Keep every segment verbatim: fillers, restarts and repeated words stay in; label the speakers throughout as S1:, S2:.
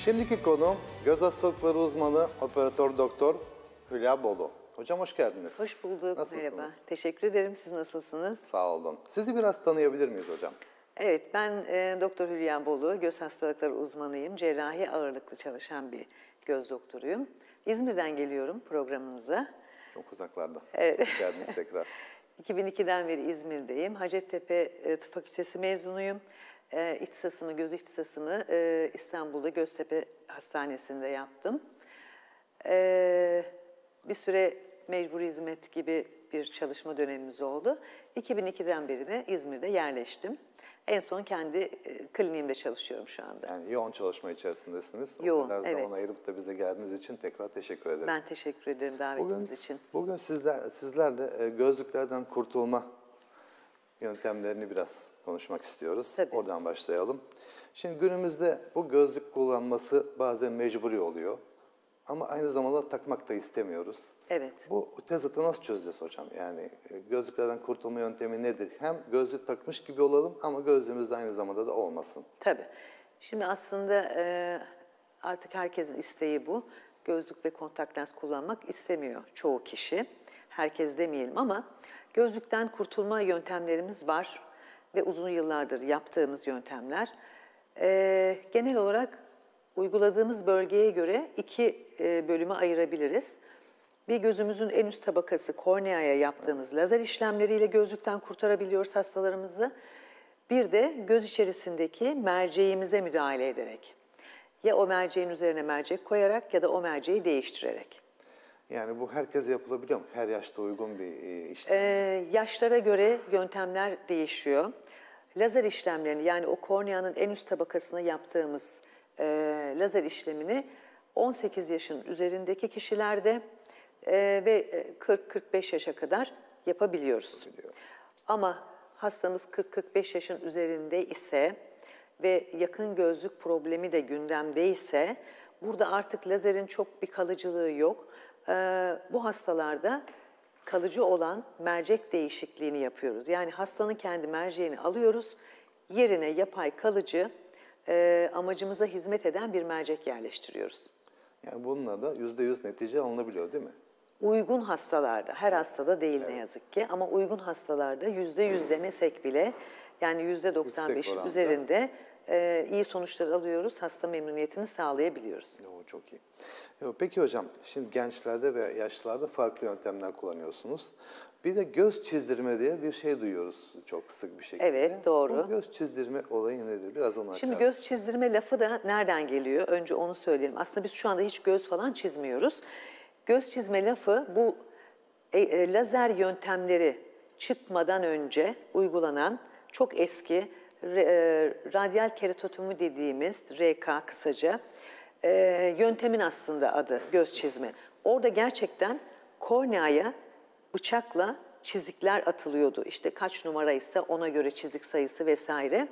S1: Şimdiki konuğum göz hastalıkları uzmanı operatör doktor Hülya Bolu. Hocam hoş geldiniz.
S2: Hoş bulduk.
S1: Nasılsınız?
S2: Merhaba. Teşekkür ederim. Siz nasılsınız?
S1: Sağ olun. Sizi biraz tanıyabilir miyiz hocam?
S2: Evet, ben e, Doktor Hülya Bolu, göz hastalıkları uzmanıyım. Cerrahi ağırlıklı çalışan bir göz doktoruyum. İzmir'den geliyorum programımıza.
S1: Çok uzaklarda.
S2: Evet.
S1: Hoş geldiniz tekrar.
S2: iki bin ikiden beri İzmir'deyim. Hacettepe e, Tıp Fakültesi mezunuyum. E, ihtisasımı, göz ihtisasımı e, İstanbul'da Göztepe Hastanesi'nde yaptım. E, bir süre mecburi hizmet gibi bir çalışma dönemimiz oldu. iki bin ikiden beri de İzmir'de yerleştim. En son kendi e, kliniğimde çalışıyorum şu anda.
S1: Yani yoğun çalışma içerisindesiniz.
S2: Yoğun,
S1: o kadar
S2: evet.
S1: zaman ayırıp da bize geldiğiniz için tekrar teşekkür ederim.
S2: Ben teşekkür ederim davetiniz
S1: bugün,
S2: için.
S1: Bugün sizler, sizlerle gözlüklerden kurtulma yöntemlerini biraz konuşmak istiyoruz.
S2: Tabii.
S1: Oradan başlayalım. Şimdi günümüzde bu gözlük kullanması bazen mecburi oluyor. Ama aynı zamanda takmak da istemiyoruz.
S2: Evet.
S1: Bu tezatı nasıl çözeceğiz hocam? Yani gözlüklerden kurtulma yöntemi nedir? Hem gözlük takmış gibi olalım ama gözlüğümüz de aynı zamanda da olmasın.
S2: Tabii. Şimdi aslında e, artık herkesin isteği bu. Gözlük ve kontak lens kullanmak istemiyor çoğu kişi. Herkes demeyelim ama gözlükten kurtulma yöntemlerimiz var ve uzun yıllardır yaptığımız yöntemler. E, genel olarak uyguladığımız bölgeye göre iki e, bölüme ayırabiliriz. Bir, gözümüzün en üst tabakası korneaya yaptığımız lazer işlemleriyle gözlükten kurtarabiliyoruz hastalarımızı. Bir de göz içerisindeki merceğimize müdahale ederek. Ya o merceğin üzerine mercek koyarak ya da o merceği değiştirerek.
S1: Yani bu herkese yapılabiliyor mu? Her yaşta uygun bir işlem.
S2: Ee, yaşlara göre yöntemler değişiyor. Lazer işlemlerini, yani o korneanın en üst tabakasına yaptığımız e, lazer işlemini on sekiz yaşın üzerindeki kişilerde e, ve kırk kırk beş yaşa kadar yapabiliyoruz. Ama hastamız kırk kırk beş yaşın üzerinde ise ve yakın gözlük problemi de gündemdeyse, burada artık lazerin çok bir kalıcılığı yok. Ee, bu hastalarda kalıcı olan mercek değişikliğini yapıyoruz. Yani hastanın kendi merceğini alıyoruz, yerine yapay kalıcı, e, amacımıza hizmet eden bir mercek yerleştiriyoruz.
S1: Yani bununla da yüzde yüz netice alınabiliyor değil mi?
S2: Uygun hastalarda, her hastada değil evet. Ne yazık ki, ama uygun hastalarda yüzde yüz demesek bile, yani yüzde doksan beşin üzerinde e, iyi sonuçlar alıyoruz, hasta memnuniyetini sağlayabiliyoruz.
S1: Yo, çok iyi. Yo, peki hocam, şimdi gençlerde ve yaşlılarda farklı yöntemler kullanıyorsunuz. Bir de göz çizdirme diye bir şey duyuyoruz çok sık bir şekilde.
S2: Evet, doğru.
S1: Bu göz çizdirme olayı nedir? Biraz onu açalım.
S2: Şimdi göz çizdirme lafı da nereden geliyor? Önce onu söyleyelim. Aslında biz şu anda hiç göz falan çizmiyoruz. Göz çizme lafı bu e, e, lazer yöntemleri çıkmadan önce uygulanan çok eski re, e, radyal keratotomi dediğimiz R K kısaca e, yöntemin aslında adı göz çizme. Orada gerçekten korneaya bıçakla çizikler atılıyordu. İşte kaç numaraysa ona göre çizik sayısı vesaire.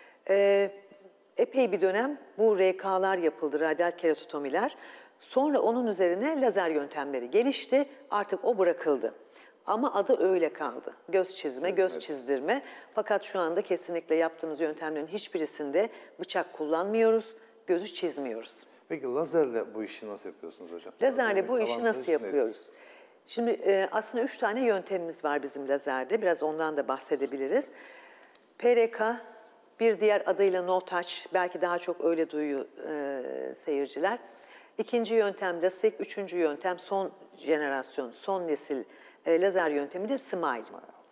S2: E, epey bir dönem bu R K'lar yapıldı, radyal keratotomiler. Sonra onun üzerine lazer yöntemleri gelişti, artık o bırakıldı. Ama adı öyle kaldı. Göz çizme, göz çizdirme. Fakat şu anda kesinlikle yaptığımız yöntemlerin hiçbirisinde bıçak kullanmıyoruz, gözü çizmiyoruz.
S1: Peki lazerle bu işi nasıl yapıyorsunuz hocam?
S2: Lazerle bu işi nasıl yapıyoruz? Şimdi e, aslında üç tane yöntemimiz var bizim lazerde. Biraz ondan da bahsedebiliriz. P R K, bir diğer adıyla no touch, belki daha çok öyle duyuyor e, seyirciler. İkinci yöntem lasik, üçüncü yöntem son jenerasyon, son nesil e, lazer yöntemi de smile.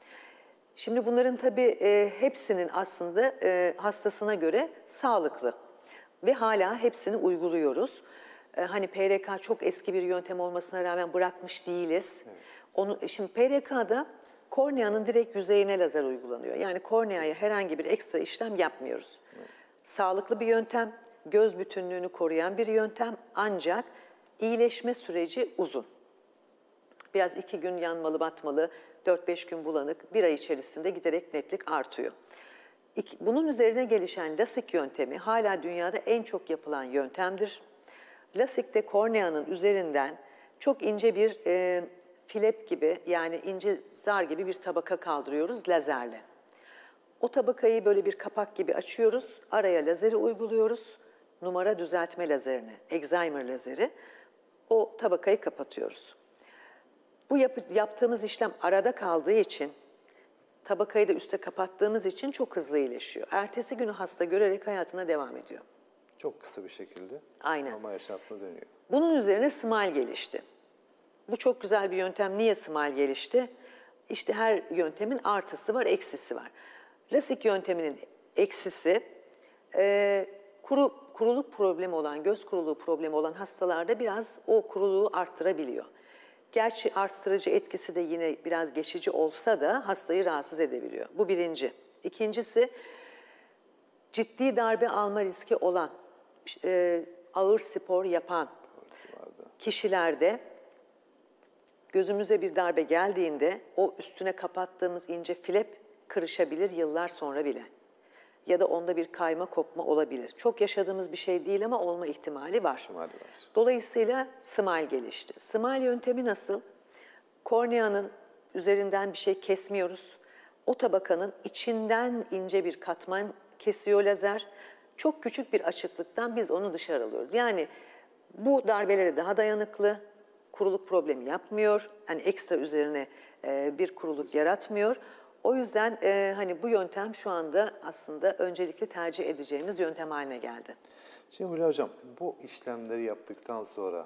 S2: Şimdi bunların tabii e, hepsinin aslında e, hastasına göre sağlıklı ve hala hepsini uyguluyoruz. E, hani P R K çok eski bir yöntem olmasına rağmen bırakmış değiliz. Evet. Onu, şimdi P R K'da korneanın direkt yüzeyine lazer uygulanıyor. Yani korneaya herhangi bir ekstra işlem yapmıyoruz. Evet. Sağlıklı bir yöntem. Göz bütünlüğünü koruyan bir yöntem, ancak iyileşme süreci uzun. Biraz iki gün yanmalı batmalı, dört beş gün bulanık, bir ay içerisinde giderek netlik artıyor. Bunun üzerine gelişen lasik yöntemi hala dünyada en çok yapılan yöntemdir. Lasikte korneanın üzerinden çok ince bir e, filep gibi, yani ince zar gibi bir tabaka kaldırıyoruz lazerle. O tabakayı böyle bir kapak gibi açıyoruz, araya lazeri uyguluyoruz. numara düzeltme lazerini, Excimer lazeri, o tabakayı kapatıyoruz. Bu yap yaptığımız işlem arada kaldığı için, tabakayı da üste kapattığımız için çok hızlı iyileşiyor. Ertesi günü hasta görerek hayatına devam ediyor.
S1: Çok kısa bir şekilde
S2: Aynen.
S1: normal yaşantına dönüyor.
S2: Bunun üzerine smile gelişti. Bu çok güzel bir yöntem. Niye smile gelişti? İşte her yöntemin artısı var, eksisi var. Lasik yönteminin eksisi, e, kuru, kuruluk problemi olan, göz kuruluğu problemi olan hastalarda biraz o kuruluğu arttırabiliyor. Gerçi arttırıcı etkisi de yine biraz geçici olsa da hastayı rahatsız edebiliyor. Bu birinci. İkincisi, ciddi darbe alma riski olan, e, ağır spor yapan kişilerde gözümüze bir darbe geldiğinde o üstüne kapattığımız ince flap kırışabilir yıllar sonra bile. Ya da onda bir kayma kopma olabilir. Çok yaşadığımız bir şey değil ama olma ihtimali var.
S1: İhtimali var.
S2: Dolayısıyla smile gelişti. Smile yöntemi nasıl? Korneanın üzerinden bir şey kesmiyoruz. O tabakanın içinden ince bir katman kesiyor lazer. Çok küçük bir açıklıktan biz onu dışarı alıyoruz. Yani bu darbelere daha dayanıklı, kuruluk problemi yapmıyor. Yani ekstra üzerine e, bir kuruluk yaratmıyor. O yüzden e, hani bu yöntem şu anda aslında öncelikli tercih edeceğimiz yöntem haline geldi.
S1: Şimdi Hülya Hocam, bu işlemleri yaptıktan sonra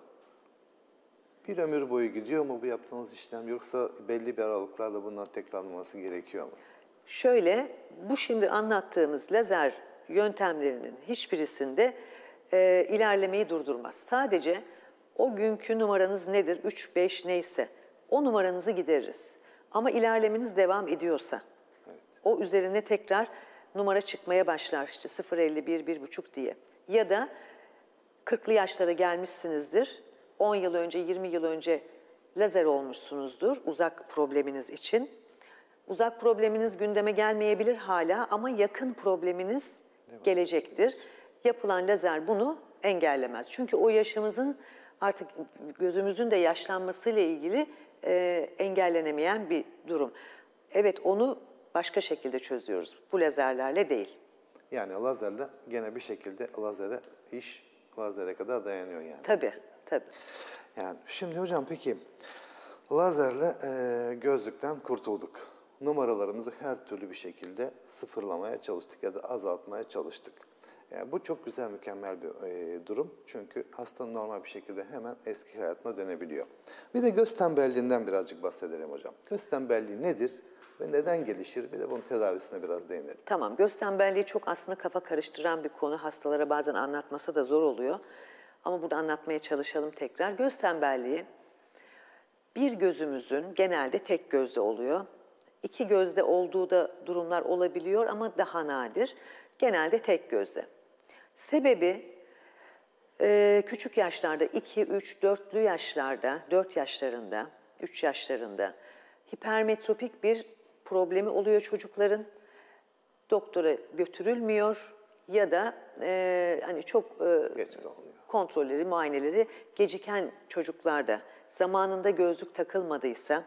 S1: bir ömür boyu gidiyor mu bu yaptığınız işlem, yoksa belli bir aralıklarla bundan tekrarlanması gerekiyor mu?
S2: Şöyle, bu şimdi anlattığımız lazer yöntemlerinin hiçbirisinde e, ilerlemeyi durdurmaz. Sadece o günkü numaranız nedir, üç beş neyse o numaranızı gideririz. Ama ilerlemeniz devam ediyorsa, evet, o üzerine tekrar numara çıkmaya başlar işte sıfır elli bir, bir buçuk diye. Ya da kırklı yaşlara gelmişsinizdir, on yıl önce, yirmi yıl önce lazer olmuşsunuzdur uzak probleminiz için. Uzak probleminiz gündeme gelmeyebilir hala ama yakın probleminiz gelecektir. Yapılan lazer bunu engellemez. Çünkü o yaşımızın artık gözümüzün de yaşlanmasıyla ilgili e, engellenemeyen bir durum. Evet, onu başka şekilde çözüyoruz. Bu lazerlerle değil.
S1: Yani lazerle gene bir şekilde lazere iş lazere kadar dayanıyor yani.
S2: Tabii, tabii.
S1: Yani şimdi hocam peki lazerle e, gözlükten kurtulduk. Numaralarımızı her türlü bir şekilde sıfırlamaya çalıştık ya da azaltmaya çalıştık. Yani bu çok güzel, mükemmel bir e, durum. Çünkü hastanın normal bir şekilde hemen eski hayatına dönebiliyor. Bir de göz tembelliğinden birazcık bahsedelim hocam. Göz tembelliği nedir ve neden gelişir? Bir de bunun tedavisine biraz değinelim.
S2: Tamam, göz tembelliği çok aslında kafa karıştıran bir konu. Hastalara bazen anlatması da zor oluyor. Ama burada anlatmaya çalışalım tekrar. Göz tembelliği bir gözümüzün genelde tek gözde oluyor. İki gözde olduğu da durumlar olabiliyor ama daha nadir. Genelde tek gözde. Sebebi e, küçük yaşlarda, iki, üç, dörtlü yaşlarda, dört yaşlarında, üç yaşlarında hipermetropik bir problemi oluyor çocukların. Doktora götürülmüyor ya da e, hani çok e,
S1: Geç kalınıyor.
S2: kontrolleri, muayeneleri geciken çocuklarda zamanında gözlük takılmadıysa,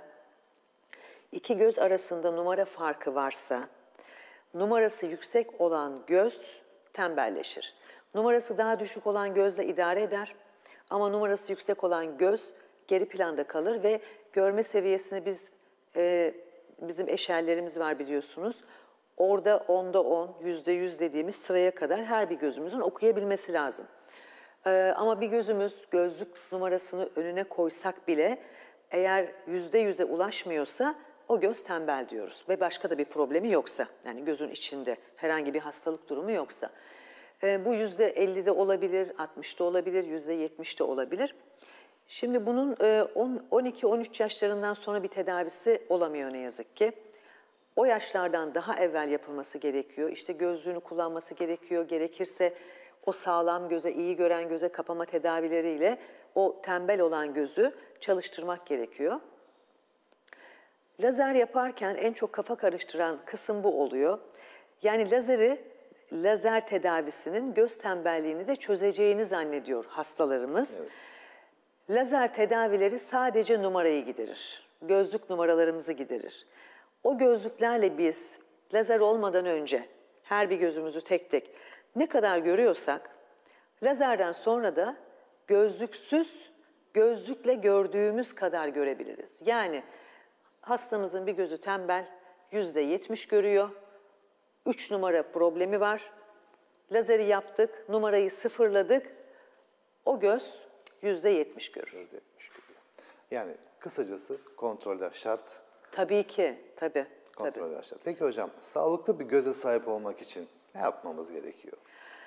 S2: iki göz arasında numara farkı varsa, numarası yüksek olan göz tembelleşir. Numarası daha düşük olan gözle idare eder ama numarası yüksek olan göz geri planda kalır ve görme seviyesini biz, e, bizim eşerlerimiz var biliyorsunuz. Orada onda on, yüzde yüz dediğimiz sıraya kadar her bir gözümüzün okuyabilmesi lazım. Ee, ama bir gözümüz gözlük numarasını önüne koysak bile eğer yüzde yüze ulaşmıyorsa o göz tembel diyoruz. Ve başka da bir problemi yoksa, yani gözün içinde herhangi bir hastalık durumu yoksa. Ee, bu yüzde ellide olabilir, altmışta olabilir, yüzde yetmişte olabilir. Şimdi bunun on iki on üç yaşlarından sonra bir tedavisi olamıyor ne yazık ki. O yaşlardan daha evvel yapılması gerekiyor. İşte gözlüğünü kullanması gerekiyor. Gerekirse o sağlam göze, iyi gören göze kapama tedavileriyle o tembel olan gözü çalıştırmak gerekiyor. Lazer yaparken en çok kafa karıştıran kısım bu oluyor. Yani lazeri, lazer tedavisinin göz tembelliğini de çözeceğini zannediyor hastalarımız. Evet. Lazer tedavileri sadece numarayı giderir. Gözlük numaralarımızı giderir. O gözlüklerle biz lazer olmadan önce her bir gözümüzü tek tek ne kadar görüyorsak Lazerden sonra da gözlüksüz, gözlükle gördüğümüz kadar görebiliriz. Yani hastamızın bir gözü tembel, yüzde yetmiş görüyor. Üç numara problemi var. Lazeri yaptık, numarayı sıfırladık. O göz yüzde yetmiş görür.
S1: yüzde yetmiş görüyor. Yani kısacası kontroller şart.
S2: Tabii ki, tabii.
S1: Kontroller şart. Peki hocam, sağlıklı bir göze sahip olmak için ne yapmamız gerekiyor?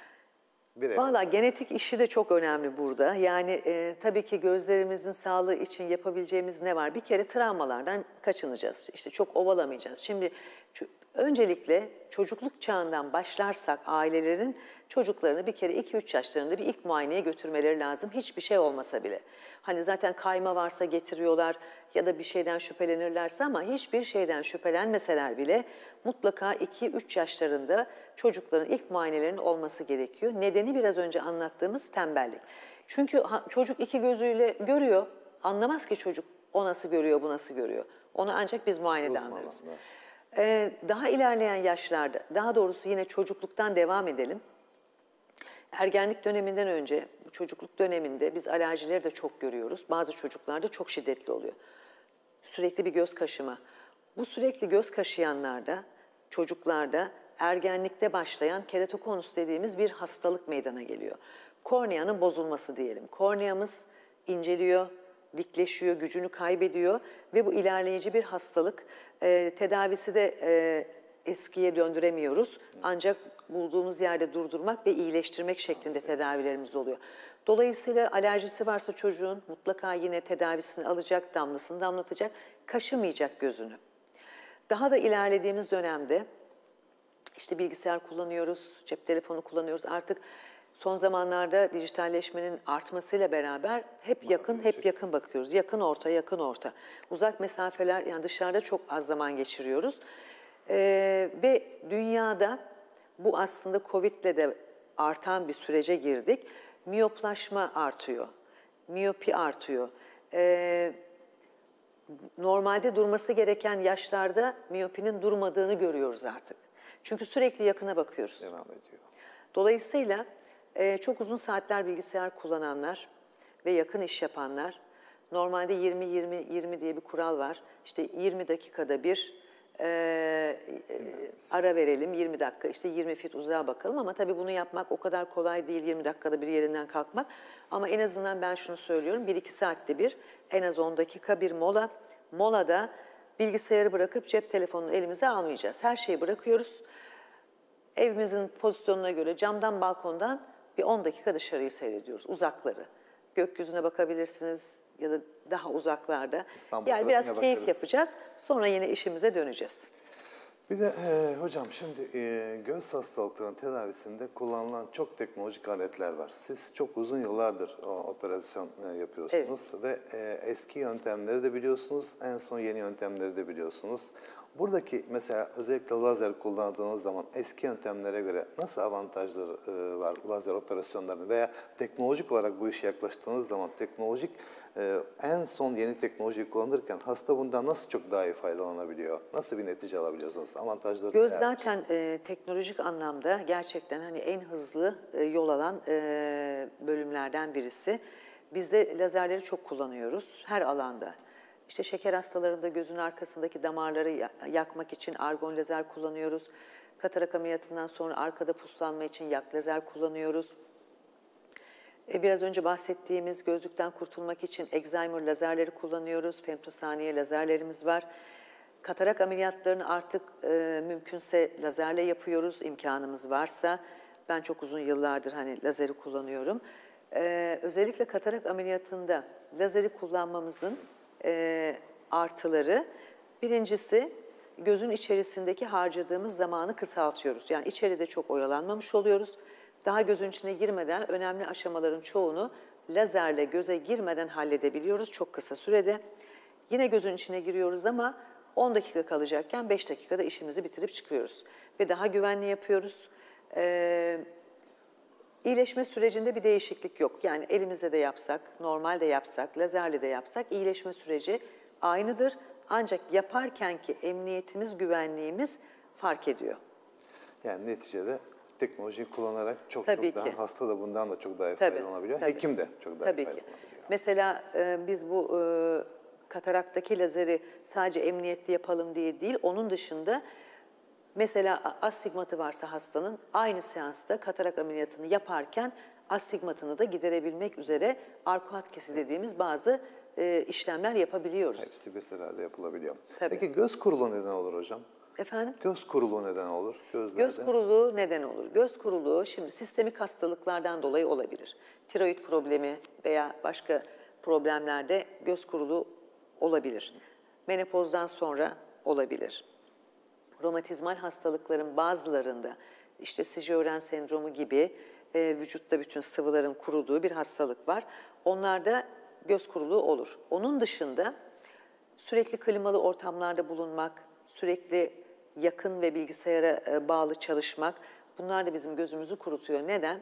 S2: Valla genetik işi de çok önemli burada. Yani e, tabii ki gözlerimizin sağlığı için yapabileceğimiz ne var? Bir kere travmalardan kaçınacağız. İşte çok ovalamayacağız. Şimdi öncelikle çocukluk çağından başlarsak ailelerin çocuklarını bir kere iki üç yaşlarında bir ilk muayeneye götürmeleri lazım. Hiçbir şey olmasa bile. Hani zaten kayma varsa getiriyorlar ya da bir şeyden şüphelenirlerse ama hiçbir şeyden şüphelenmeseler bile mutlaka iki üç yaşlarında çocukların ilk muayenelerinin olması gerekiyor. Nedeni biraz önce anlattığımız tembellik. Çünkü çocuk iki gözüyle görüyor, anlamaz ki çocuk o nasıl görüyor, bu nasıl görüyor. Onu ancak biz muayenede anlarız. Ee, daha ilerleyen yaşlarda, daha doğrusu yine çocukluktan devam edelim. Ergenlik döneminden önce, bu çocukluk döneminde biz alerjileri de çok görüyoruz. Bazı çocuklarda çok şiddetli oluyor. Sürekli bir göz kaşıma. Bu sürekli göz kaşıyanlarda, çocuklarda ergenlikte başlayan keratokonus dediğimiz bir hastalık meydana geliyor. Korneanın bozulması diyelim. Korneamız inceliyor, dikleşiyor, gücünü kaybediyor ve bu ilerleyici bir hastalık. E, tedavisi de e, eskiye döndüremiyoruz. Ancak bulduğumuz yerde durdurmak ve iyileştirmek şeklinde tedavilerimiz oluyor. Dolayısıyla alerjisi varsa çocuğun mutlaka yine tedavisini alacak, damlasını damlatacak, kaşımayacak gözünü. Daha da ilerlediğimiz dönemde işte bilgisayar kullanıyoruz, cep telefonu kullanıyoruz. Artık son zamanlarda dijitalleşmenin artmasıyla beraber hep yakın, hep yakın bakıyoruz. Yakın orta, yakın orta. Uzak mesafeler, yani dışarıda çok az zaman geçiriyoruz. Ee, ve dünyada bu aslında Covid'le de artan bir sürece girdik. Miyoplaşma artıyor, miyopi artıyor. Ee, normalde durması gereken yaşlarda miyopinin durmadığını görüyoruz artık. Çünkü sürekli yakına bakıyoruz.
S1: Devam ediyor.
S2: Dolayısıyla e, çok uzun saatler bilgisayar kullananlar ve yakın iş yapanlar, normalde yirmi yirmi yirmi diye bir kural var. İşte yirmi dakikada bir e, e, ara verelim, yirmi dakika işte yirmi fit uzağa bakalım ama tabii bunu yapmak o kadar kolay değil, yirmi dakikada bir yerinden kalkmak. Ama en azından ben şunu söylüyorum, bir iki saatte bir en az on dakika bir mola. Molada bilgisayarı bırakıp cep telefonunu elimize almayacağız. Her şeyi bırakıyoruz. Evimizin pozisyonuna göre camdan, balkondan bir on dakika dışarıyı seyrediyoruz, uzakları. Gökyüzüne bakabilirsiniz ya da daha uzaklarda.
S1: İstanbul
S2: Yani biraz
S1: trafiğine
S2: keyif
S1: bakarız.
S2: yapacağız, sonra yine işimize döneceğiz.
S1: Bir de e, hocam şimdi e, göz hastalıklarının tedavisinde kullanılan çok teknolojik aletler var. Siz çok uzun yıllardır o, operasyon e, yapıyorsunuz ve e, eski yöntemleri de biliyorsunuz, en son yeni yöntemleri de biliyorsunuz. Buradaki mesela özellikle lazer kullandığınız zaman eski yöntemlere göre nasıl avantajları e, var lazer operasyonlarının veya teknolojik olarak bu işe yaklaştığınız zaman teknolojik e, en son yeni teknolojiyi kullanırken hasta bundan nasıl çok daha iyi faydalanabiliyor? Nasıl bir netice alabiliyorsunuz? Avantajları
S2: Göz
S1: neler?
S2: zaten e, teknolojik anlamda gerçekten hani en hızlı e, yol alan e, bölümlerden birisi. Biz de lazerleri çok kullanıyoruz her alanda. İşte şeker hastalarında gözün arkasındaki damarları yakmak için argon lazer kullanıyoruz. Katarak ameliyatından sonra arkada puslanma için yak lazer kullanıyoruz. E, biraz önce bahsettiğimiz gözlükten kurtulmak için Excimer lazerleri kullanıyoruz. Femtosaniye lazerlerimiz var. Katarak ameliyatlarını artık e, mümkünse lazerle yapıyoruz, imkanımız varsa. Ben çok uzun yıllardır hani lazeri kullanıyorum. E, özellikle katarak ameliyatında lazeri kullanmamızın e, artıları, birincisi gözün içerisindeki harcadığımız zamanı kısaltıyoruz. Yani içeride çok oyalanmamış oluyoruz. Daha gözün içine girmeden önemli aşamaların çoğunu lazerle göze girmeden halledebiliyoruz çok kısa sürede. Yine gözün içine giriyoruz ama on dakika kalacakken beş dakikada işimizi bitirip çıkıyoruz. Ve daha güvenli yapıyoruz. Ee, iyileşme sürecinde bir değişiklik yok. Yani elimizde de yapsak, normalde yapsak, lazerle de yapsak iyileşme süreci aynıdır. Ancak yaparkenki emniyetimiz, güvenliğimiz fark ediyor.
S1: Yani neticede teknolojiyi kullanarak çok
S2: Tabii
S1: çok
S2: ki.
S1: daha, hasta da bundan da çok daha
S2: Tabii,
S1: faydalanabiliyor.
S2: tabii.
S1: Hekim de çok daha
S2: Tabii ki.
S1: faydalanabiliyor.
S2: Mesela e, biz bu e, kataraktaki lazeri sadece emniyetli yapalım diye değil, onun dışında mesela astigmatı varsa hastanın aynı seansta katarak ameliyatını yaparken astigmatını da giderebilmek üzere arkuat kesi dediğimiz bazı e, işlemler yapabiliyoruz.
S1: Hepsi bir seferde yapılabiliyor.
S2: Tabii.
S1: Peki göz kuruluğu neden olur hocam?
S2: Efendim?
S1: Göz kuruluğu neden olur gözlerde?
S2: Göz kuruluğu neden olur? Göz kuruluğu şimdi sistemik hastalıklardan dolayı olabilir. Tiroid problemi veya başka problemlerde göz kuruluğu olabilir. Menopozdan sonra olabilir. Romatizmal hastalıkların bazılarında işte Sjögren sendromu gibi e, vücutta bütün sıvıların kuruduğu bir hastalık var. Onlarda göz kuruluğu olur. Onun dışında sürekli klimalı ortamlarda bulunmak, sürekli yakın ve bilgisayara e, bağlı çalışmak, bunlar da bizim gözümüzü kurutuyor. Neden?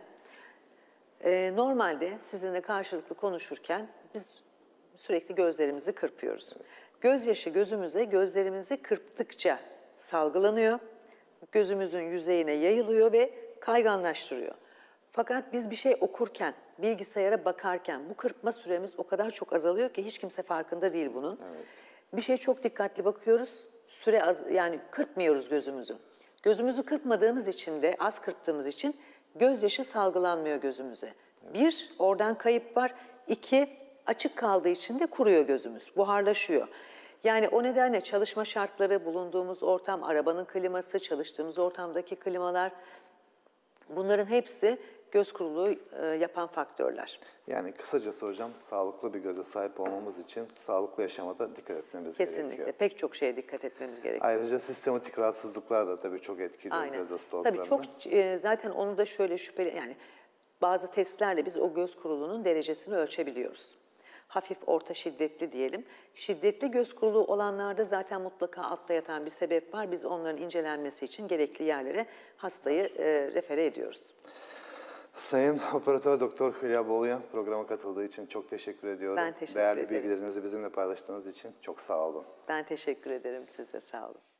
S2: E, normalde sizinle karşılıklı konuşurken biz sürekli gözlerimizi kırpıyoruz. Gözyaşı gözümüze, gözlerimizi kırptıkça salgılanıyor, gözümüzün yüzeyine yayılıyor ve kayganlaştırıyor. Fakat biz bir şey okurken, bilgisayara bakarken bu kırpma süremiz o kadar çok azalıyor ki hiç kimse farkında değil bunun.
S1: Evet.
S2: Bir şeye çok dikkatli bakıyoruz, süre az, yani kırpmıyoruz gözümüzü. Gözümüzü kırpmadığımız için de, az kırptığımız için gözyaşı salgılanmıyor gözümüze. Bir, oradan kayıp var. İki, açık kaldığı için de kuruyor gözümüz, buharlaşıyor. Yani o nedenle çalışma şartları, bulunduğumuz ortam, arabanın kliması, çalıştığımız ortamdaki klimalar, bunların hepsi göz kuruluğu e, yapan faktörler.
S1: Yani kısacası hocam sağlıklı bir göze sahip olmamız için sağlıklı yaşamada dikkat etmemiz
S2: Kesinlikle.
S1: gerekiyor.
S2: Pek çok şeye dikkat etmemiz gerekiyor.
S1: Ayrıca sistematik rahatsızlıklar da tabii çok etkiliyor
S2: Aynen.
S1: göz hastalıklarını.
S2: Tabii çok e, zaten onu da şöyle şüpheli yani bazı testlerle biz o göz kuruluğunun derecesini ölçebiliyoruz. Hafif, orta, şiddetli diyelim. Şiddetli göz kuruluğu olanlarda zaten mutlaka altta yatan bir sebep var. Biz onların incelenmesi için gerekli yerlere hastayı e, refere ediyoruz.
S1: Sayın Operatör Doktor Hülya Bolu'ya programa katıldığı için çok teşekkür ediyorum.
S2: Ben teşekkür
S1: Değerli
S2: ederim.
S1: bilgilerinizi bizimle paylaştığınız için çok sağ olun.
S2: Ben teşekkür ederim. Siz de sağ olun.